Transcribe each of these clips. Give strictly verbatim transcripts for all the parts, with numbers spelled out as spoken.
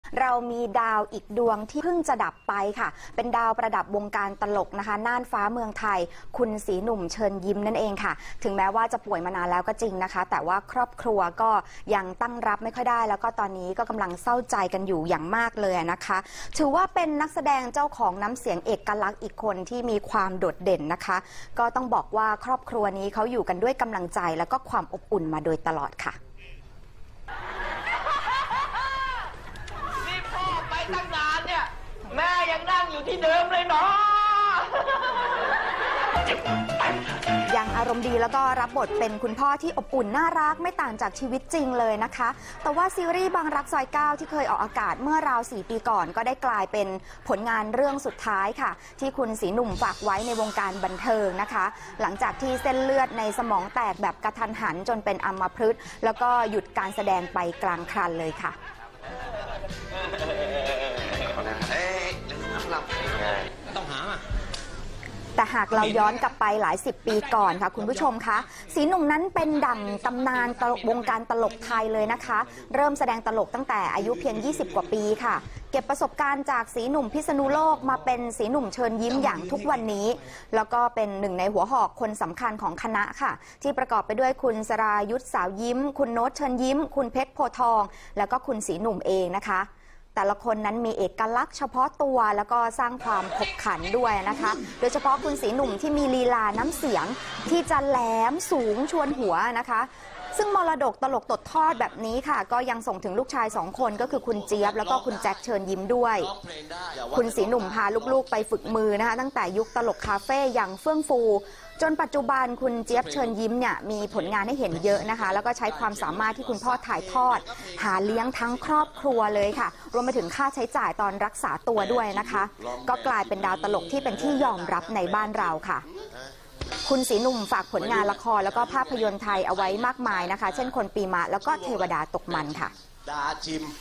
เรามีดาวอีกดวงที่เพิ่งจะดับไปค่ะเป็นดาวประดับวงการตลกนะคะน่านฟ้าเมืองไทยคุณศรีหนุ่มเชิญยิ้มนั่นเองค่ะถึงแม้ว่าจะป่วยมานานแล้วก็จริงนะคะแต่ว่าครอบครัวก็ยังตั้งรับไม่ค่อยได้แล้วก็ตอนนี้ก็กำลังเศร้าใจกันอยู่อย่างมากเลยนะคะถือว่าเป็นนักแสดงเจ้าของน้ำเสียงเอกลักษณ์อีกคนที่มีความโดดเด่นนะคะก็ต้องบอกว่าครอบครัวนี้เขาอยู่กันด้วยกำลังใจแล้วก็ความอบอุ่นมาโดยตลอดค่ะนี่พ่อไปตั้งนานเนี่ยแม่ยังนั่งอยู่ที่เดิมเลยเนาะยังอารมณ์ดีแล้วก็รับบทเป็นคุณพ่อที่อบอุ่นน่ารักไม่ต่างจากชีวิตจริงเลยนะคะแต่ว่าซีรีส์บางรักซอยเก้าที่เคยออกอากาศเมื่อราวสี่ปีก่อนก็ได้กลายเป็นผลงานเรื่องสุดท้ายค่ะที่คุณศรีหนุ่มฝากไว้ในวงการบันเทิงนะคะหลังจากที่เส้นเลือดในสมองแตกแบบกระทันหันจนเป็นอัมพฤกษ์แล้วก็หยุดการแสดงไปกลางคันเลยค่ะต้องหาแต่หากเราย้อนกลับไปหลายสิบปีก่อนค่ะคุณผู้ชมคะศรีหนุ่มนั้นเป็นดั่งตำนานตลกวงการตลกไทยเลยนะคะเริ่มแสดงตลกตั้งแต่อายุเพียงยี่สิบกว่าปีค่ะเก็บประสบการณ์จากศรีหนุ่มพิษณุโลกมาเป็นศรีหนุ่มเชิญยิ้มอย่างทุกวันนี้แล้วก็เป็นหนึ่งในหัวหอกคนสำคัญของคณะค่ะที่ประกอบไปด้วยคุณสรายุทธสาวยิ้มคุณโน้ตเชิญยิ้มคุณเพชรโพทองแล้วก็คุณศรีหนุ่มเองนะคะแต่ละคนนั้นมีเอกลักษณ์เฉพาะตัวแล้วก็สร้างความขบขันด้วยนะคะโดยเฉพาะคุณศรีหนุ่มที่มีลีลาน้ำเสียงที่จะแหลมสูงชวนหัวนะคะซึ่งมรดกตลกตดทอดแบบนี้ค่ะก็ยังส่งถึงลูกชายสองคนก็คือคุณเจี๊ยบแล้วก็คุณแจ็คเชิญยิ้มด้วยคุณศรีหนุ่มพาลูกๆไปฝึกมือนะคะตั้งแต่ยุคตลกคาเฟ่อย่างเฟื่องฟูจนปัจจุบันคุณเจี๊ยบเชิญยิ้มเนี่ยมีผลงานให้เห็นเยอะนะคะแล้วก็ใช้ความสามารถที่คุณพ่อถ่ายทอดหาเลี้ยงทั้งครอบครัวเลยค่ะรวมไปถึงค่าใช้จ่ายตอนรักษาตัวด้วยนะคะก็กลายเป็นดาวตลกที่เป็นที่ยอมรับในบ้านเราค่ะคุณศรีหนุ่มฝากผลงานละครแล้วก็ภาพยนตร์ไทยเอาไว้มากมายนะคะเช่นคนปีมะแล้วก็เทวดาตกมันค่ะดาจิม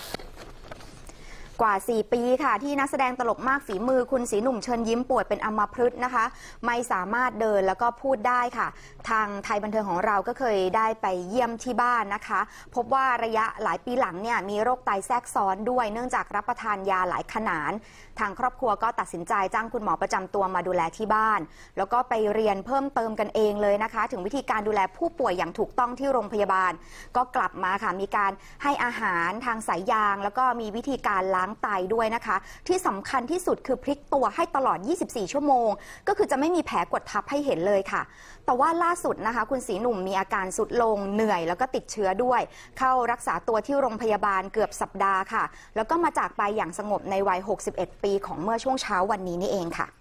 กว่าสี่ปีค่ะที่นักแสดงตลกมากฝีมือคุณศรีหนุ่มเชิญยิ้มป่วยเป็นอัมพฤกษ์นะคะไม่สามารถเดินแล้วก็พูดได้ค่ะทางไทยบันเทิงของเราก็เคยได้ไปเยี่ยมที่บ้านนะคะพบว่าระยะหลายปีหลังเนี่ยมีโรคไตแทรกซ้อนด้วยเนื่องจากรับประทานยาหลายขนาดทางครอบครัวก็ตัดสินใจจ้างคุณหมอประจำตัวมาดูแลที่บ้านแล้วก็ไปเรียนเพิ่มเติมกันเองเลยนะคะถึงวิธีการดูแลผู้ป่วยอย่างถูกต้องที่โรงพยาบาลก็กลับมาค่ะมีการให้อาหารทางสายยางแล้วก็มีวิธีการล้างไตด้วยนะคะที่สำคัญที่สุดคือพลิกตัวให้ตลอดยี่สิบสี่ชั่วโมงก็คือจะไม่มีแผลกดทับให้เห็นเลยค่ะแต่ว่าล่าสุดนะคะคุณศรีหนุ่มมีอาการสุดลงเหนื่อยแล้วก็ติดเชื้อด้วยเข้ารักษาตัวที่โรงพยาบาลเกือบสัปดาห์ค่ะแล้วก็มาจากไปอย่างสงบในวัยหกสิบเอ็ดปีของเมื่อช่วงเช้าวันนี้นี่เองค่ะ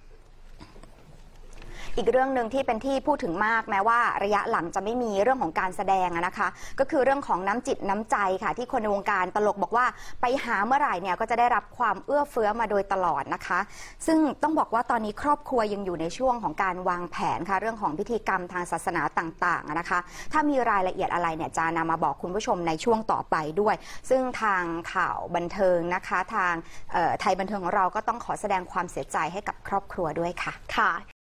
อีกเรื่องหนึ่งที่เป็นที่พูดถึงมากแม้ว่าระยะหลังจะไม่มีเรื่องของการแสดงนะคะก็คือเรื่องของน้ำจิตน้ำใจค่ะที่คนในวงการตลกบอกว่าไปหาเมื่อไหร่เนี่ยก็จะได้รับความเอื้อเฟื้อมาโดยตลอดนะคะซึ่งต้องบอกว่าตอนนี้ครอบครัวยังอยู่ในช่วงของการวางแผนค่ะเรื่องของพิธีกรรมทางศาสนาต่างๆนะคะถ้ามีรายละเอียดอะไรเนี่ยจะนำมาบอกคุณผู้ชมในช่วงต่อไปด้วยซึ่งทางข่าวบันเทิงนะคะทางไทยบันเทิงของเราก็ต้องขอแสดงความเสียใจให้กับครอบครัวด้วยค่ะค่ะ